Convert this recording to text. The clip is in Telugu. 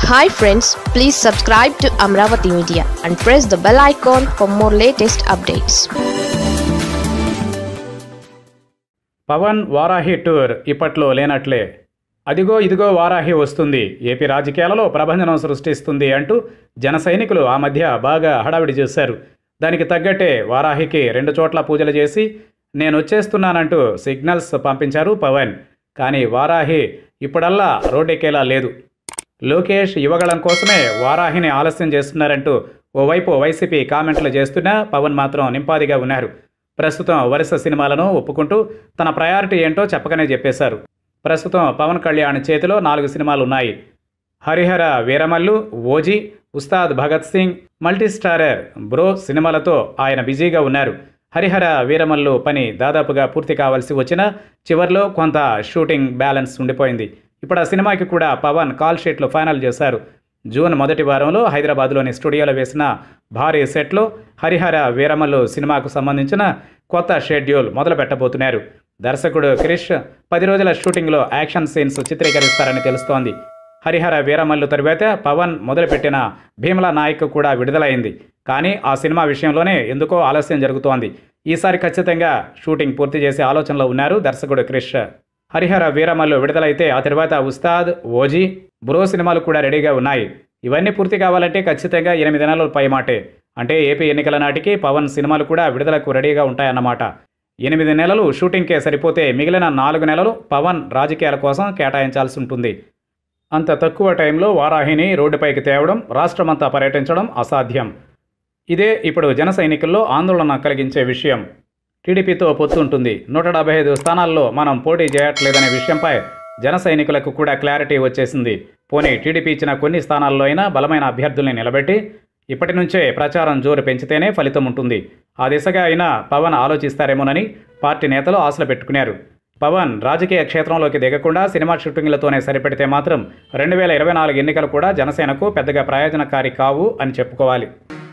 Hi friends, please subscribe to Amaravathi Media and press the bell icon for more latest updates. Pawan Varahi tour ఇప్పట్లో లేనట్లే. అదిగో ఇదిగో వారాహి వస్తుంది, ఏపీ రాజకీయాలలో ప్రభంజనం సృష్టిస్తుంది అంటూ జన సైనికులు ఆ మధ్య బాగా హడావిడి చేశారు. దానికి తగ్గట్టే వారాహికి 2 చోట్ల పూజలు చేసి నేను వచ్చేస్తున్నానంటూ సిగ్నల్స్ పంపించారు పవన్. కానీ వారాహి ఇప్పుడల్లా రోడ్డెక్కేలా లేదు. లోకేష్ యువగళం కోసమే వారాహిని ఆలస్యం చేస్తున్నారంటూ ఓవైపు వైసీపీ కామెంట్లు చేస్తున్నా పవన్ మాత్రం నింపాదిగా ఉన్నారు. ప్రస్తుతం వరుస సినిమాలను ఒప్పుకుంటూ తన ప్రయారిటీ ఏంటో చెప్పకనే చెప్పేశారు. ప్రస్తుతం పవన్ కళ్యాణ్ చేతిలో 4 సినిమాలు ఉన్నాయి. Harihara Veeramallu, OG, Ustaad Bhagat Singh, multistarrer Bro సినిమాలతో ఆయన బిజీగా ఉన్నారు. హరిహర వీరమల్లు పని దాదాపుగా పూర్తి కావాల్సి వచ్చినా చివర్లో కొంత షూటింగ్ బ్యాలెన్స్ ఉండిపోయింది. ఇప్పుడు ఆ సినిమాకి కూడా పవన్ కాల్ షీట్లు ఫైనల్ చేశారు. జూన్ మొదటి వారంలో హైదరాబాద్లోని స్టూడియోలో వేసిన భారీ సెట్లో హరిహర వీరమల్లు సినిమాకు సంబంధించిన కొత్త షెడ్యూల్ మొదలు పెట్టబోతున్నారు. దర్శకుడు క్రిష్ 10 రోజుల షూటింగ్లో యాక్షన్ సీన్స్ చిత్రీకరిస్తారని తెలుస్తోంది. హరిహర వీరమల్లు తరువాత పవన్ మొదలుపెట్టిన భీమలా నాయక్ కూడా విడుదలైంది. కానీ ఆ సినిమా విషయంలోనే ఎందుకో ఆలస్యం జరుగుతోంది. ఈసారి ఖచ్చితంగా షూటింగ్ పూర్తి చేసే ఆలోచనలో ఉన్నారు దర్శకుడు క్రిష్. హరిహర వీరమల్లు విడుదలైతే ఆ తర్వాత ఉస్తాద్, ఓజీ, బ్రో సినిమాలు కూడా రెడీగా ఉన్నాయి. ఇవన్నీ పూర్తి కావాలంటే ఖచ్చితంగా 8 నెలలు పైమాటే. అంటే ఏపీ ఎన్నికల నాటికి పవన్ సినిమాలు కూడా విడుదలకు రెడీగా ఉంటాయన్నమాట. 8 నెలలు షూటింగ్కే సరిపోతే మిగిలిన 4 నెలలు పవన్ రాజకీయాల కోసం కేటాయించాల్సి ఉంటుంది. అంత తక్కువ టైంలో వారాహిని రోడ్డుపైకి తేవడం, రాష్ట్రమంతా పర్యటించడం అసాధ్యం. ఇదే ఇప్పుడు జన సైనికుల్లో ఆందోళన కలిగించే విషయం. టీడీపీతో పొత్తుంటుంది, 175 స్థానాల్లో మనం పోటీ చేయట్లేదనే విషయంపై జన సైనికులకు కూడా క్లారిటీ వచ్చేసింది. పోనీ టీడీపీ ఇచ్చిన కొన్ని స్థానాల్లో అయినా బలమైన అభ్యర్థుల్ని నిలబెట్టి ఇప్పటి నుంచే ప్రచారం జోరు పెంచితేనే ఫలితం ఉంటుంది. ఆ దిశగా అయినా పవన్ ఆలోచిస్తారేమోనని పార్టీ నేతలు ఆశలు పెట్టుకున్నారు. పవన్ రాజకీయ క్షేత్రంలోకి దిగకుండా సినిమా షూటింగ్లతోనే సరిపెడితే మాత్రం 2024 ఎన్నికలు కూడా జనసేనకు పెద్దగా ప్రయోజనకారి కావు అని చెప్పుకోవాలి.